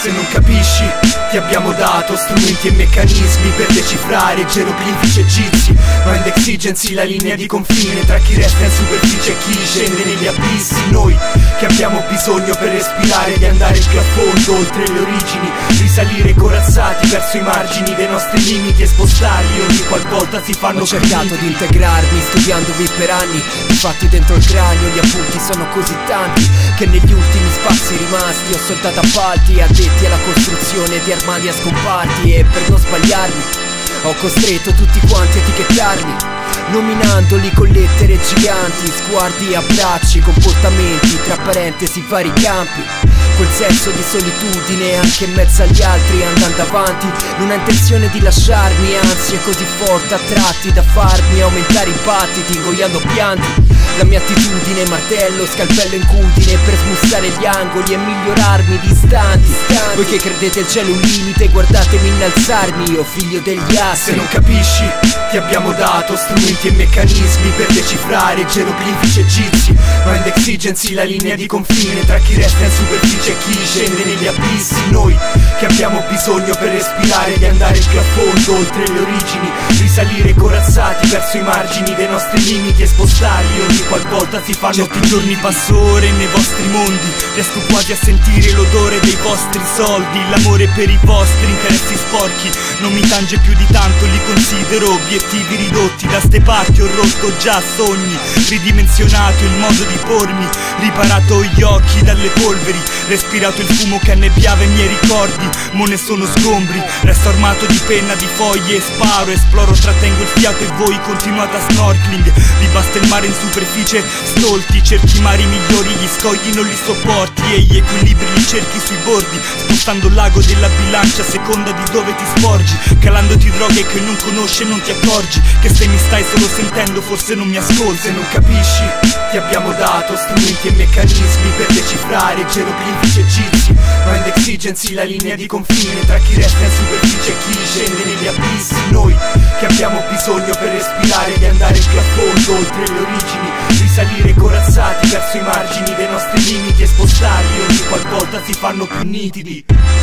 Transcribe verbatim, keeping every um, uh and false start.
Se non capisci, ti abbiamo dato strumenti e meccanismi per decifrare geroglifici egizi, mind exigency, la linea di confine tra chi resta in superficie e chi scende negli abissi. Noi che abbiamo bisogno per respirare di andare più a fondo, oltre le origini, risalire corazzati verso i margini dei nostri limiti e spostarli ogni qualvolta si fanno. Ho cercato di integrarmi studiandovi per anni, infatti dentro il cranio gli appunti sono così tanti che negli ultimi spazi rimasti ho soldato appalti addetti alla costruzione di armadi a scomparti, e per non sbagliarmi ho costretto tutti quanti a etichettarli, nominandoli con lettere giganti, sguardi, abbracci, comportamenti, tra parentesi vari campi. Quel senso di solitudine anche in mezzo agli altri andando avanti, non ha intenzione di lasciarmi, anzi è così forte a tratti da farmi aumentare i battiti ingoiando pianti. La mia attitudine, martello, scalpello incudine per smussare gli angoli e migliorarmi di istanti. Voi che credete il cielo un limite, guardatemi innalzarmi, io figlio degli assi. Se non capisci, ti abbiamo dato strumenti e meccanismi per decifrare geroglifici egizi, mind exigency, la linea di confine tra chi resta in superficie e chi scende negli abissi. Noi che abbiamo bisogno per respirare di andare più a fondo, oltre le origini, risalire corazzati verso i margini dei nostri limiti e spostarli ogni qualvolta si fanno. Certi giorni passo ore nei vostri mondi, riesco quasi a sentire l'odore dei vostri soldi. L'amore per i vostri interessi sporchi non mi tange più di tanto, li considero obiettivi ridotti. Da ste parti ho rotto già sogni, ridimensionato il modo di pormi, riparato gli occhi dalle polveri, respirato il fumo che annebbiava i miei ricordi. Mo ne sono sgombri, resto armato di penna, di foglie e sparo, esploro, trattengo il fiato e voi continuate a snorkeling. Vi basta il mare in superficie, stolti, cerchi mari migliori, gli scogli non li sopporti e gli equilibri li cerchi sui bordi, spostando il lago della bilancia a seconda di dove ti sporgi, calandoti droghe che non conosci e non ti accorgi che se mi stai solo sentendo forse non mi ascolti. Se non capisci, ti abbiamo dato strumenti e meccanismi per decifrare geroglifici egizi, mind exigency, la linea di confine tra chi resta in superficie e chi scende negli abissi. Noi che abbiamo bisogno per respirare di andare più a fondo, oltre le origini, risalire corazzati verso i margini dei nostri limiti e spostarli ogni qualvolta si fanno più nitidi.